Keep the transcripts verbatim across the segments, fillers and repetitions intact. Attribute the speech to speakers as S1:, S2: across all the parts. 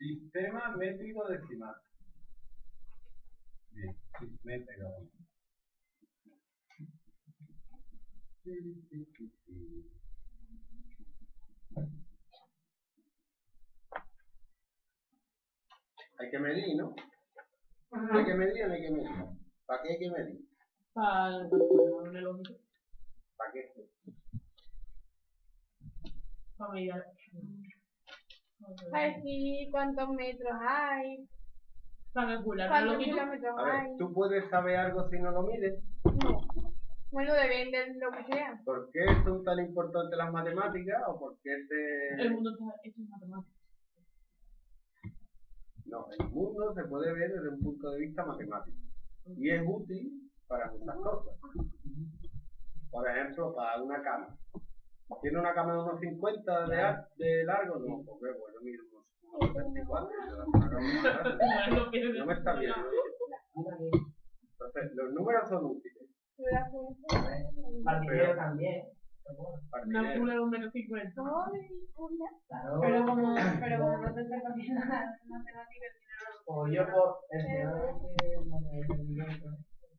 S1: Sistema métrico decimal. Bien, me he pegado. Sí, sí, sí, sí. Hay que medir, ¿no?
S2: Ajá.
S1: Hay que medir o no hay que medir. ¿Para qué hay que medir?
S2: Para el calculador de lógica.
S1: ¿Para qué?
S2: Para medir.
S3: Para decir cuántos metros hay,
S2: Para calcular la
S3: cuántos
S2: longitud.
S3: kilómetros
S1: A ver,
S3: hay.
S1: ¿tú puedes saber algo si no lo mides?
S3: No. Bueno, depende de lo que sea.
S1: ¿Por qué son tan importantes las matemáticas o por qué se...?
S2: El mundo está hecho en matemáticas.
S1: No, el mundo se puede ver desde un punto de vista matemático y es útil para muchas cosas. Por ejemplo, para una cama. ¿Tiene una cama de unos cincuenta de, ar- de largo? No, porque bueno, mira, unos, unos setenta y cuatro. No me está viendo. Entonces, los números son útiles.
S4: Para el dinero también.
S1: Para el
S2: Una
S1: dinero.
S2: cula de un metro cincuenta.
S4: Claro.
S3: Pero como, pero como no te está cambiando las matemáticas,
S4: O yo por el dinero que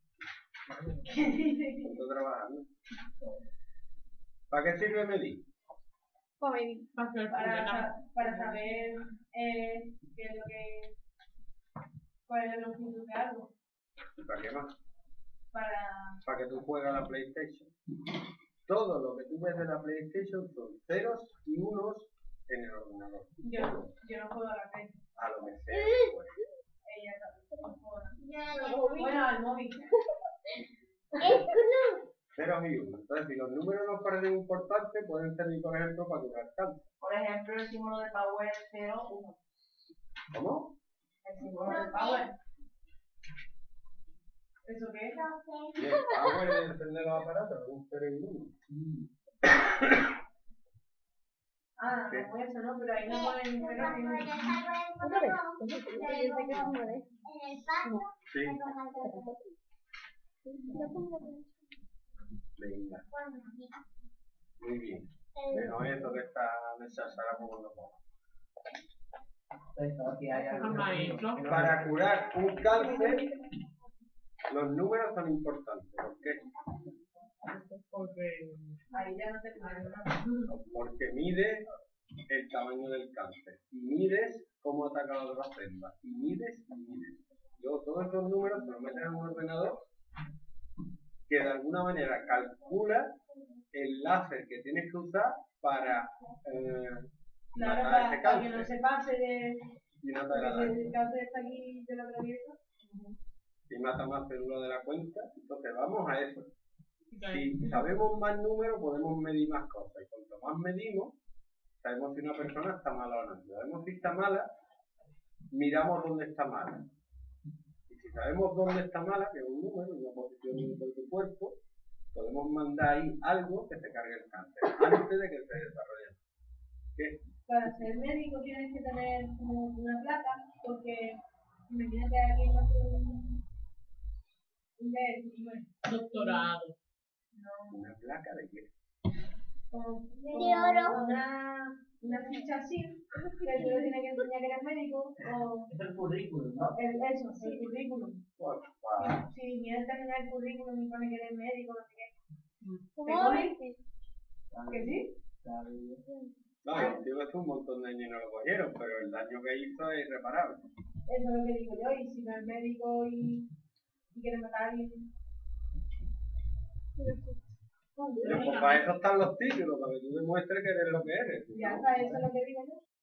S1: ¿Cuánto trabajas, no? ¿Para qué sirve medir?
S3: para medir,
S2: Para
S3: para,
S2: calcular.
S3: sa- para saber eh, qué es lo que, cuál es la longitud de algo,
S1: ¿Y para qué más?
S3: para,
S1: Para que tú juegues a la PlayStation. Todo lo que tú ves de la PlayStation son ceros y unos en el ordenador.
S3: yo, yo no juego a la P,
S1: A lo que sea. Pues.
S3: ella no juega. Bueno, al móvil.
S1: Ceros y unos. Entonces, si los números nos parecen importantes, pueden servir, por ejemplo, para curar cáncer.
S4: Por ejemplo, el símbolo de Power es cero, uno.
S1: ¿Cómo?
S4: El símbolo de Power.
S3: ¿Eso qué es?
S1: Bien, Power es encender los aparatos, un cero y uno.
S3: Ah,
S1: ¿Qué?
S3: como eso, ¿no? Pero ahí no ponen ni cero ni uno.
S5: ¿Otra vez? Yo sé que vamos a ver.
S1: Sí.
S5: No pongo mucho.
S1: Venga. Muy bien. Pero eso que está necesario como lo pongo.
S4: Aquí hay algo.
S2: Maestro.
S1: Para curar un cáncer, los números son importantes. ¿Por qué?
S2: Porque.
S3: Ahí ya no te ponen nada.
S1: Porque mides el tamaño del cáncer. Y mides cómo ha atacado las células. Y mides y mides. Luego todos esos números se los meten en un ordenador que de alguna manera calcula el láser que tienes que usar para eh,
S3: Claro,
S1: matar
S3: para,
S1: ese
S3: para que no
S1: cáncer
S3: se pase de...
S1: y no te haga
S3: Porque
S1: daño.
S3: el cáncer está aquí, yo lo atravieso.
S1: Y mata más células de la cuenta. Entonces vamos a eso.
S2: Sí.
S1: Si sabemos más números, podemos medir más cosas. Y cuanto más medimos, sabemos si una persona está mala o no. Si sabemos si está mala, miramos dónde está mala. Y si sabemos dónde está mala, que es un número, una posición de tu cuerpo, podemos mandar ahí algo que te cargue el cáncer antes de que se desarrolle. ¿Qué?
S3: Para ser médico tienes que tener como una placa, porque imagínate a alguien hace un... un de...
S2: Doctorado.
S3: No,
S1: ¿Una placa de qué?
S3: como,
S5: De
S3: como
S5: oro.
S3: Una, una ficha así, que tú le tienes que enseñar que eres médico, o
S4: Es el currículum, ¿no?
S3: o el, eso, el currículum.
S1: Pues, para...
S3: Si mientes en el currículum y pone que eres médico, no sé qué.
S5: ¿Cómo
S3: ¿Te ponen?
S5: dices?
S3: ¿Que sí?
S1: No, el tío hace un montón de años y no lo cogieron, pero el daño que hizo es irreparable.
S3: Eso es lo que digo yo, y si no es médico y, y quiere matar a alguien.
S1: Pero pues para eso están los títulos, para que tú demuestres que eres lo que eres.
S3: Ya
S1: ¿no?
S3: está, eso es lo que digo yo.